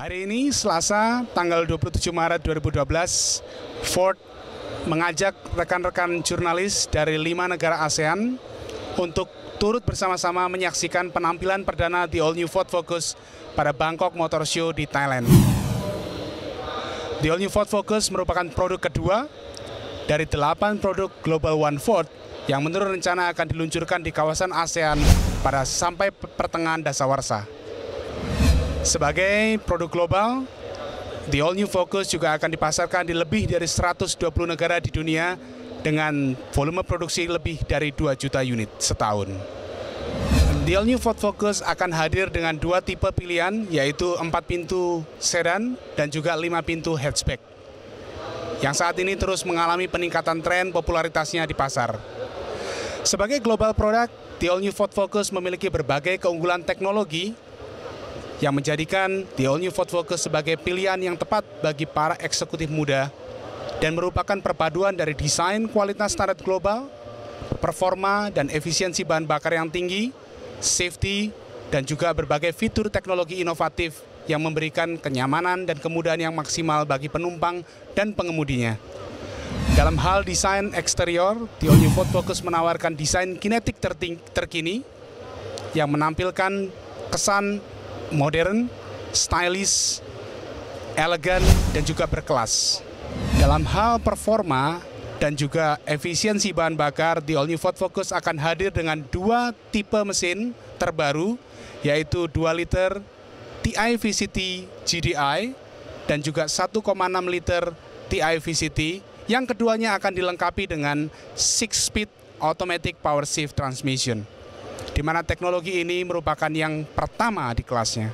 Hari ini Selasa tanggal 27 Maret 2012, Ford mengajak rekan-rekan jurnalis dari 5 negara ASEAN untuk turut bersama-sama menyaksikan penampilan perdana The All New Ford Focus pada Bangkok Motor Show di Thailand. The All New Ford Focus merupakan produk kedua dari 8 produk Global One Ford yang menurut rencana akan diluncurkan di kawasan ASEAN pada sampai pertengahan dasawarsa. Sebagai produk global, The All New Focus juga akan dipasarkan di lebih dari 120 negara di dunia dengan volume produksi lebih dari 2 juta unit setahun. The All New Ford Focus akan hadir dengan 2 tipe pilihan, yaitu 4 pintu sedan dan juga 5 pintu hatchback, yang saat ini terus mengalami peningkatan tren popularitasnya di pasar. Sebagai global product, The All New Ford Focus memiliki berbagai keunggulan teknologi yang menjadikan The All New Ford Focus sebagai pilihan yang tepat bagi para eksekutif muda dan merupakan perpaduan dari desain kualitas standar global, performa dan efisiensi bahan bakar yang tinggi, safety, dan juga berbagai fitur teknologi inovatif yang memberikan kenyamanan dan kemudahan yang maksimal bagi penumpang dan pengemudinya. Dalam hal desain eksterior, The All New Ford Focus menawarkan desain kinetik terkini yang menampilkan kesan modern, stylish, elegan, dan juga berkelas. Dalam hal performa dan juga efisiensi bahan bakar, The All New Ford Focus akan hadir dengan 2 tipe mesin terbaru, yaitu 2 liter TI VCT GDI dan juga 1,6 liter TI VCT, yang keduanya akan dilengkapi dengan 6-speed automatic power shift transmission, di mana teknologi ini merupakan yang pertama di kelasnya.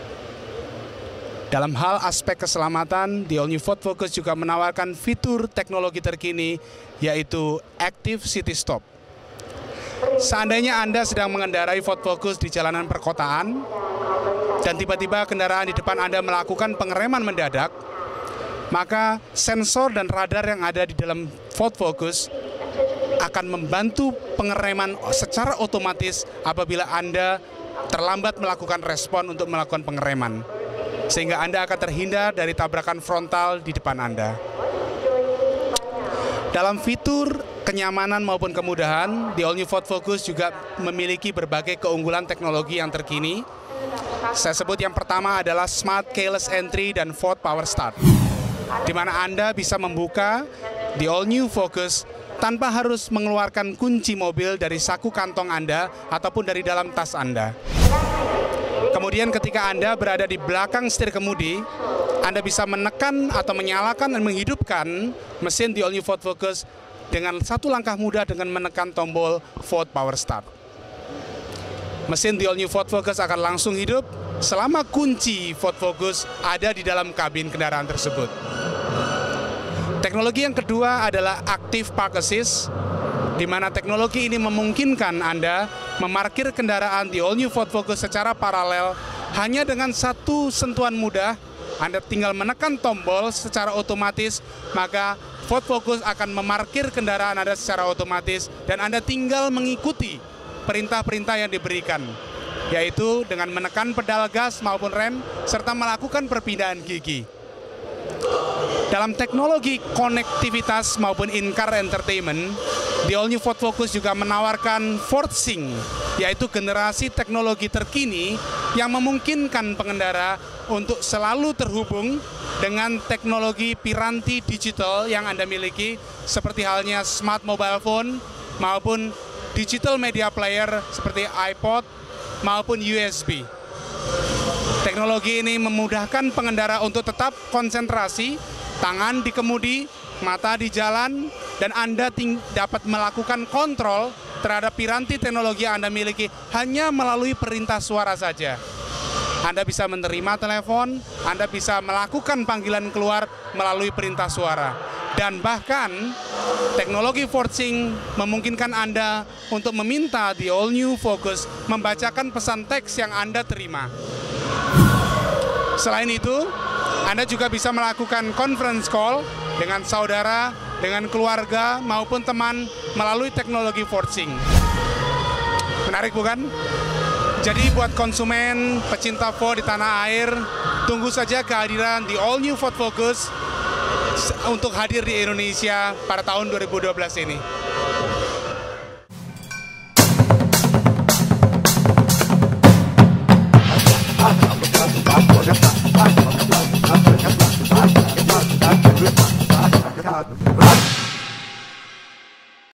Dalam hal aspek keselamatan, The All New Ford Focus juga menawarkan fitur teknologi terkini, yaitu Active City Stop. Seandainya Anda sedang mengendarai Ford Focus di jalanan perkotaan, dan tiba-tiba kendaraan di depan Anda melakukan pengereman mendadak, maka sensor dan radar yang ada di dalam Ford Focus akan membantu pengereman secara otomatis apabila Anda terlambat melakukan respon untuk melakukan pengereman, sehingga Anda akan terhindar dari tabrakan frontal di depan Anda. Dalam fitur kenyamanan maupun kemudahan, The All New Ford Focus juga memiliki berbagai keunggulan teknologi yang terkini. Saya sebut yang pertama adalah Smart Keyless Entry dan Ford Power Start, di mana Anda bisa membuka The All New Focus tanpa harus mengeluarkan kunci mobil dari saku kantong Anda ataupun dari dalam tas Anda. Kemudian ketika Anda berada di belakang setir kemudi, Anda bisa menekan atau menyalakan dan menghidupkan mesin The All New Ford Focus dengan satu langkah mudah dengan menekan tombol Ford Power Start. Mesin The All New Ford Focus akan langsung hidup selama kunci Ford Focus ada di dalam kabin kendaraan tersebut. Teknologi yang kedua adalah Active Park Assist, di mana teknologi ini memungkinkan Anda memarkir kendaraan The All New Ford Focus secara paralel hanya dengan satu sentuhan mudah. Anda tinggal menekan tombol secara otomatis, maka Ford Focus akan memarkir kendaraan Anda secara otomatis dan Anda tinggal mengikuti perintah-perintah yang diberikan, yaitu dengan menekan pedal gas maupun rem serta melakukan perpindahan gigi. Dalam teknologi konektivitas maupun in-car entertainment, The All New Ford Focus juga menawarkan Ford Sync, yaitu generasi teknologi terkini yang memungkinkan pengendara untuk selalu terhubung dengan teknologi piranti digital yang Anda miliki, seperti halnya smart mobile phone maupun digital media player seperti iPod maupun USB. Teknologi ini memudahkan pengendara untuk tetap konsentrasi, tangan di kemudi, mata di jalan, dan Anda dapat melakukan kontrol terhadap piranti teknologi yang Anda miliki hanya melalui perintah suara saja. Anda bisa menerima telepon, Anda bisa melakukan panggilan keluar melalui perintah suara. Dan bahkan teknologi Ford Sync memungkinkan Anda untuk meminta The All New Focus membacakan pesan teks yang Anda terima. Selain itu, Anda juga bisa melakukan conference call dengan saudara, dengan keluarga maupun teman melalui teknologi Ford Sync. Menarik bukan? Jadi buat konsumen pecinta Ford di tanah air, Tunggu saja kehadiran di All New Ford Focus untuk hadir di Indonesia pada tahun 2012 ini.